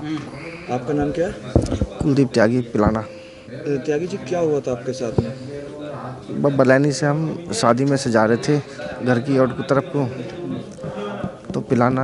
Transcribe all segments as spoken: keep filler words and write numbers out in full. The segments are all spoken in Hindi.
आपका नाम क्या है? कुलदीप त्यागी पिलाना। त्यागी जी, क्या हुआ था आपके साथ में? बस बलैनी से हम शादी में से जा रहे थे घर की और की तरफ को, तो पिलाना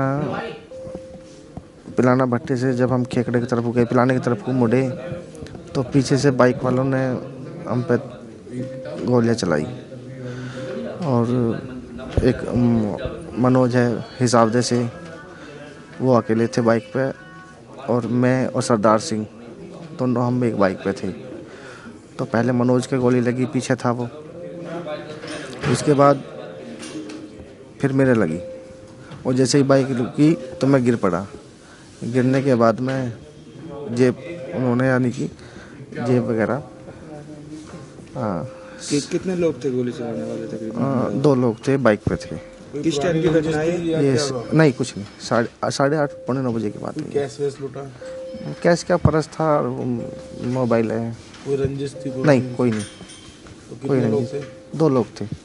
पिलाना भट्टे से जब हम खेकड़े की तरफ गए, पिलाने की तरफ को मुड़े, तो पीछे से बाइक वालों ने हम पे गोलियां चलाई। और एक मनोज है हिसाबदे से, वो अकेले थे बाइक पे, और मैं और सरदार सिंह दोनों हम एक बाइक पे थे। तो पहले मनोज के गोली लगी, पीछे था वो। उसके बाद फिर मेरे लगी, और जैसे ही बाइक रुकी तो मैं गिर पड़ा। गिरने के बाद में जेब उन्होंने यानी कि जेब वगैरह। हाँ। कि, कितने लोग थे गोली चलाने वाले तकरीबन? दो लोग थे, बाइक पे थे। किस टाइम की घटना है ये? नहीं, कुछ नहीं, साढ़े साढ़े आठ पौने नौ बजे की बात है। कैश वैस लूटा? कैश क्या, पर्स था, मोबाइल है। कोई रंजिश थी? नहीं, कोई नहीं। तो कितने लोग थे? दो लोग थे।